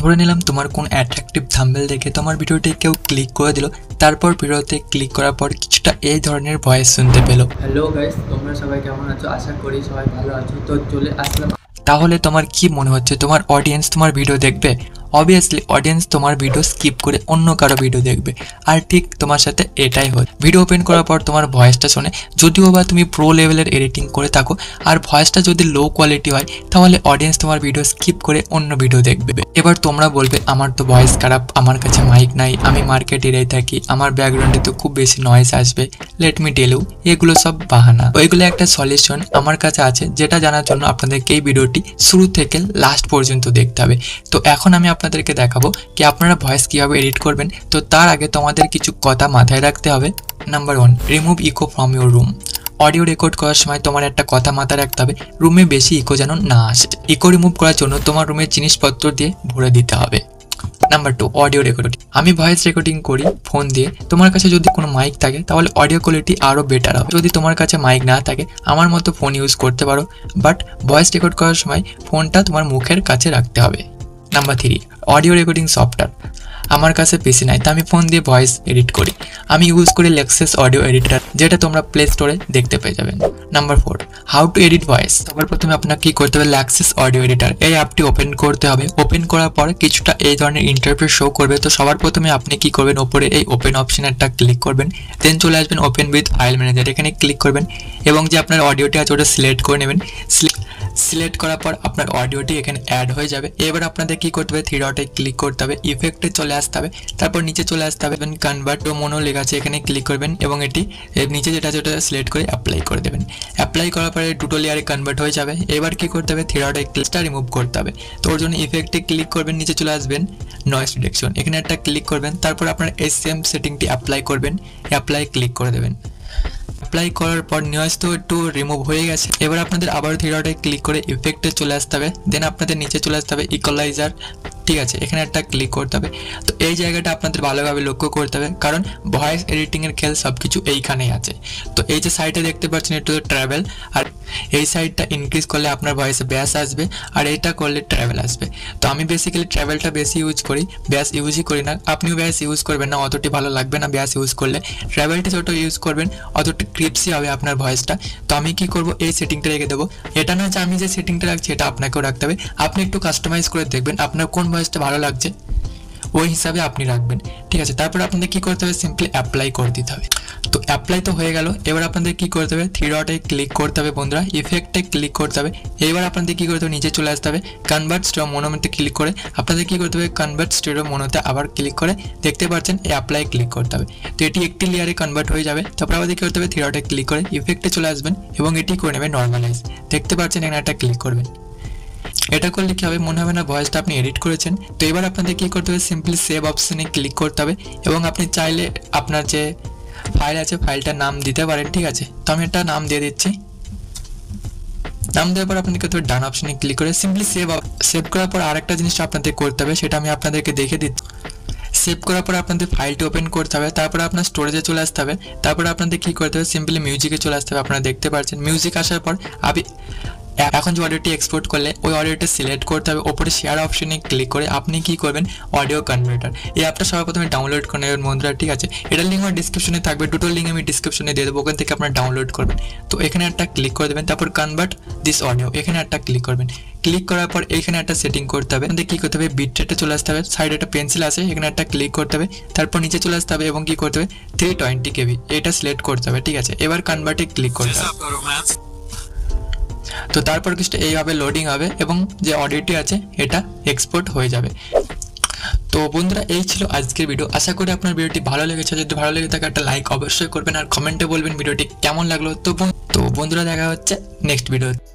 ধরে নিলাম তোমার কোন অ্যাট্রাকটিভ থাম্বনেল দেখে তোমার ভিডিওতে কেউ ক্লিক করে দিল, তারপর ভিডিওতে ক্লিক করার পর কিছুটা এই ধরনের ভয়েস শুনতে পেলো। হ্যালো গাইস, তোমরা সবাই কেমন আছো? আশা করি সবাই ভালো আছো। তো চলে আসলাম। তাহলে তোমার কি মনে হচ্ছে তোমার অডিয়েন্স তোমার ভিডিও দেখবে? অবভিয়াসলি অডিয়েন্স তোমার ভিডিও স্কিপ করে অন্য কারো ভিডিও দেখবে। আর ঠিক তোমার সাথে এটাই হয়, ভিডিও ওপেন করার পর তোমার ভয়েসটা শোনে, যদিও বা তুমি প্রো লেভেলের এডিটিং করে থাকো আর ভয়েসটা যদি লো কোয়ালিটি হয়, তাহলে অডিয়েন্স তোমার ভিডিও স্কিপ করে অন্য ভিডিও দেখবে। এবার তোমরা বলবে আমার তো ভয়েস খারাপ, আমার কাছে মাইক নাই, আমি মার্কেট এরিয়ায় থাকি, আমার ব্যাকগ্রাউন্ডে তো খুব বেশি নয়েজ আসবে। লেট মি টেল ইউ, এগুলো সব বাহানা। ওইগুলো একটা সলিউশন আমার কাছে আছে, যেটা জানার জন্য আপনাদেরকে এই ভিডিওটি শুরু থেকে লাস্ট পর্যন্ত দেখতে হবে। তো এখন আমি আপনাদেরকে দেখাবো কি আপনারা ভয়েস কিভাবে এডিট করবেন। তো তার আগে তোমাদের কিছু কথা মাথায় রাখতে হবে। Number 1, remove echo from your room. Audio record করার সময় তোমার একটা কথা মাথায় রাখতে হবে, রুমে বেশি ইকো যেন না আসে। ইকো রিমুভ করার জন্য তোমার রুমের জিনিসপত্র দিয়ে ভরে দিতে হবে। Number 2, audio recording. আমি ভয়েস রেকর্ডিং করি ফোন দিয়ে। তোমার কাছে যদি কোনো মাইক থাকে তাহলে অডিও কোয়ালিটি আরও বেটার হবে। যদি তোমার কাছে মাইক না থাকে, আমার মতো ফোন ইউজ করতে পারো, বাট ভয়েস রেকর্ড করার সময় ফোনটা তোমার মুখের কাছে রাখতে হবে। Number 3, audio recording software. আমার কাছে পিসি নাই, তো আমি ফোন দিয়ে ভয়েস এডিট করি। আমি ইউজ করি লেক্সাস অডিও এডিটর, যেটা তোমরা প্লে স্টোরে দেখতে পেয়ে যাবেন। Number 4, how to edit voice. সবার প্রথমে আপনাকে কি করতে হবে, লেক্সাস অডিও এডিটর এই অ্যাপটি ওপেন করতে হবে। ওপেন করার পর কিছুটা এই ধরনের ইন্টারফেস শো করবে। তো সবার প্রথমে আপনি কি করবেন, ওপরে এই ওপেন অপশন একটা ক্লিক করবেন, দেন চলে আসবেন ওপেন উইথ ফাইল ম্যানেজার, এখানে ক্লিক করবেন এবং যে আপনার অডিওটি আছে ওটা সিলেক্ট করে নেবেন। সিলেক্ট করার পর আপনার অডিওটি এখানে অ্যাড হয়ে যাবে। এবার আপনাদের কি করতে হবে, থ্রি ডটে ক্লিক করতে হবে, ইফেক্টে চলে আসতে হবে, তারপর নিচে চলে আসতে হবে, কনভার্ট টু মোনো লেখা আছে এখানে ক্লিক করবেন এবং এটি নিচে যেটা আছে ওটা সিলেক্ট করে অ্যাপ্লাই করে দেবেন। অ্যাপ্লাই করার পরে দুটো লেয়ারে কনভার্ট হয়ে যাবে। এবার কি করতে হবে, থ্রি ডটে ক্লিকটা রিমুভ করতে হবে। তো ওর জন্য ইফেক্টে ক্লিক করবেন, নিচে চলে আসবেন নয়েজ রিডাকশন, এখানে একটা ক্লিক করবেন, তারপর আপনার এই সেম সেটিংটি অ্যাপ্লাই করবেন, অ্যাপ্লাই ক্লিক করে দেবেন। অ্যাপ্লাই করার পর নয়েজ তো একটু রিমুভ হয়ে গেছে। এবার আপনাদের আবার থ্রি ডটে ক্লিক করে ইফেক্টে চলে আসতে হবে, দেন আপনাদের নিচে চলে আসতে হবে ইকুয়ালাইজার, ঠিক আছে, এখানে একটা ক্লিক করতে হবে। তো এই জায়গাটা আপনাদের ভালোভাবে লক্ষ্য করতে হবে, কারণ ভয়েস এডিটিংয়ের খেল সব কিছু এইখানেই আছে। তো এই যে সাইডে দেখতে পাচ্ছেন একটু ট্রাভেল, আর এই সাইডটা ইনক্রিজ করলে আপনার ভয়েসে ব্যাস আসবে, আর এইটা করলে ট্রাভেল আসবে। তো আমি বেসিক্যালি ট্রাভেলটা বেশি ইউজ করি, ব্যাস ইউজই করি না। আপনিও ব্যাস ইউজ করবেন না, অতটি ভালো লাগবে না ব্যাস ইউজ করলে। ট্রাভেলটি ছোটো ইউজ করবেন, অতটা ক্রিপসি হবে আপনার ভয়েসটা। তো আমি কি করব, এই সেটিংটা রেখে দেবো। এটা না যে আমি যে সেটিংটা রাখছি এটা আপনাকেও রাখতে হবে, আপনি একটু কাস্টমাইজ করে দেখবেন আপনার কোন ভয়েসটা ভালো লাগছে, ওই হিসাবে আপনি রাখবেন, ঠিক আছে। তারপর আপনাদের কি করতে হবে, সিম্পলি অ্যাপ্লাই করে দিতে হবে। তো অ্যাপ্লাই তো হয়ে গেল। এবার আপনাদের কি করতে হবে, থ্রি ডটে ক্লিক করতে হবে বন্ধুরা, ইফেক্টে ক্লিক করতে হবে। এবার আপনাদের কি করতে হবে, নিচে চলে আসতে হবে, কনভার্ট স্টেরিও মোনোতে ক্লিক করে আপনাদের কি করতে হবে, কনভার্ট স্টেরিও মোনোতে আবার ক্লিক করে দেখতে পাচ্ছেন এই অ্যাপ্লাই ক্লিক করতে হবে। তো এটি একটি লেয়ারে কনভার্ট হয়ে যাবে। তারপর আমাদের কি করতে হবে, থ্রি ডটে ক্লিক করে ইফেক্টে চলে আসবেন এবং এটি করে নেবেন নর্মালাইজ, দেখতে পাচ্ছেন এখানে একটা ক্লিক করবেন। এটা করলে কি হবে, মনে হবে না ভয়েসটা আপনি এডিট করেছেন। তো এবার আপনাদের কি করতে হবে, সিম্পলি সেভ অপশনে ক্লিক করতে হবে এবং আপনি চাইলে আপনার যে ফাইল আছে ফাইলটার নাম দিতে পারেন, ঠিক আছে। তো আমি একটা নাম দিয়ে দিচ্ছি। নাম দেওয়ার পর আপনাদের করতে হবে ডান অপশনে ক্লিক করে সিম্পলি সেভ করার পর আরেকটা জিনিস আপনাদের করতে হবে, সেটা আমি আপনাদেরকে দেখে দিচ্ছি। সেভ করার পর আপনাদের ফাইলটি ওপেন করতে হবে, তারপরে আপনার স্টোরেজে চলে আসতে হবে। তারপরে আপনাদের কী করতে হবে, সিম্পলি মিউজিকে চলে আসতে হবে। আপনারা দেখতে পাচ্ছেন মিউজিক আসার পর এখন যে অডিওটি এক্সপোর্ট করলে ওই অডিওটি সিলেক্ট করতে হবে, ওপরে শেয়ার অপশনে ক্লিক করে আপনি কি করবেন, অডিও কনভার্টার এই অ্যাপটা সবার প্রথমে ডাউনলোড করে নেবেন বন্ধুরা, ঠিক আছে। এটার লিঙ্ক আমার ডিসক্রিপশনে থাকবে, দুটো লিঙ্ক আমি ডিসক্রিপশনে দিয়ে দেবো, ওখান থেকে আপনারা ডাউনলোড করবেন। তো এখানে একটা ক্লিক করে দেবেন, তারপর কনভার্ট দিস অডিও এখানে একটা ক্লিক করবেন। ক্লিক করার পর এখানে একটা সেটিং করতে হবে, আমাদের কী করতে হবে, বিট রেটে চলে আসতে হবে, সাইডে একটা পেন্সিল আছে এখানে একটা ক্লিক করতে হবে, তারপর নিচে চলে আসতে হবে এবং কী করতে হবে, 320 KB এটা সিলেক্ট করতে হবে, ঠিক আছে। এবার কনভার্টে ক্লিক করতে হবে। তো তারপর কিছুটা এইভাবে লোডিং হবে এবং যে অডিওটি আছে এটা এক্সপোর্ট হয়ে যাবে। তো বন্ধুরা এই ছিল আজকের ভিডিও, আশা করি আপনার ভিডিওটি ভালো লেগেছে। যদি ভালো লেগে থাকে একটা লাইক অবশ্যই করবেন আর কমেন্টে বলবেন ভিডিওটি কেমন লাগলো। তো বন্ধুরা দেখা হচ্ছে নেক্সট ভিডিও।